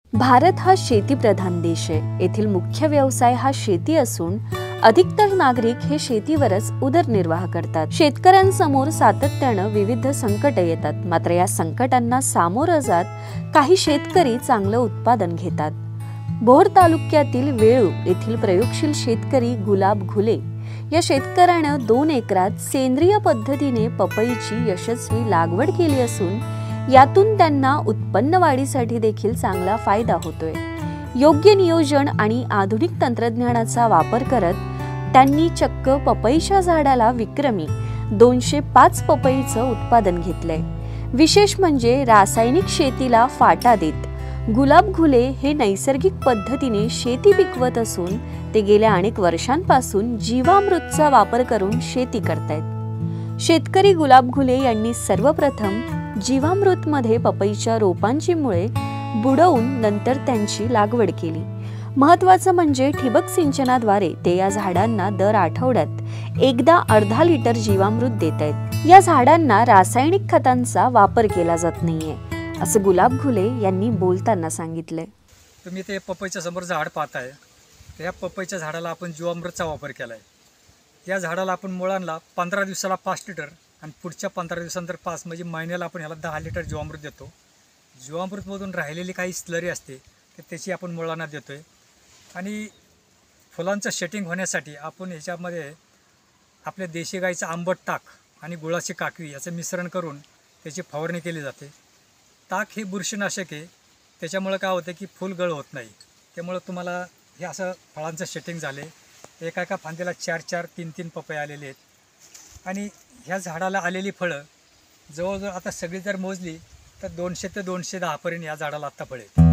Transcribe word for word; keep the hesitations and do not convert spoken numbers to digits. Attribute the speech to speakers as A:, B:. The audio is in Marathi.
A: भारत हा शेतीप्रधान देश आहे। येथील मुख्य व्यवसाय हा शेती असून अधिकतर नागरिक हे शेतीवरच उदरनिर्वाह करतात। शेतकऱ्यांसमोर सातत्याने विविध संकटे येतात, मात्र या संकटांना सामोरं जात काही शेतकरी चांगलं उत्पादन घेतात। भोर तालुक्यातील वेळू येथील प्रयोगशील शेतकरी गुलाब घुले या शेतकऱ्याने दोन एकरात सेंद्रिय पद्धतीने पपईची यशस्वी लागवड केली असून यातून त्यांना उत्पन्न वाढीसाठी देखील चांगला फायदा होतोय। योग्य नियोजन आणि आधुनिक तंत्रज्ञानाचा वापर करत त्यांनी चक्क पपईच्या झाडाला विक्रमी दोनशे पाच पपईचं उत्पादन घेतलंय। विशेष म्हणजे रासायनिक शेतीला फाटा देत गुलाब घुले हे नैसर्गिक पद्धतीने शेती पिकवत असून ते गेल्या अनेक वर्षांपासून जीवामृतचा वापर करून शेती करतायत। शेतकरी गुलाब घुले यांनी सर्वप्रथम जीवामृत मध्ये पपईच्या रोपांची मुळे बुडवून नंतर त्यांची लागवड केली। महत्त्वाचं म्हणजे ठिबक सिंचनाद्वारे ते या झाडांना दर आठवड्यात एकदा अर्धा लिटर जीवामृत देत आहेत। या झाडांना रासायनिक खतांचा वापर केला जात नाहीये, असं गुलाब घुले यांनी बोलताना सांगितले।
B: तुम्ही ते पपईच्या समोर झाड पाहताय, त्या पपईच्या झाडाला आपण जीवामृतचा वापर केलाय। या झाडाला आपण मुळांना पंधरा दिवसाला पाच लिटर आणि पुढच्या पंधरा दिवसांनंतर पाच म्हणजे महिन्याला आपण ह्याला दहा लिटर जीवामृत देतो। जीवामृतमधून राहिलेली काही स्लरी असते तर त्याची आपण मुळांना देतोय आणि फुलांचं शेटिंग होण्यासाठी आपण ह्याच्यामध्ये आपल्या देशी गाईचं आंबट ताक आणि गुळाची काकवी याचं मिश्रण करून त्याची फवारणी केली जाते। ताक हे बुरशीनाशक आहे, त्याच्यामुळे काय होतं की फुल गळ होत नाही। त्यामुळे तुम्हाला हे असं फळांचं शेटिंग झाले, एका एका फांदीला चार चार तीन तीन पपई आलेले आहेत आणि ह्या झाडाला आलेली फळं जवळजवळ आता सगळी जर मोजली तर दोनशे ते दोनशे दहा पर्यंत या झाडाला आत्ता फळे आहेत।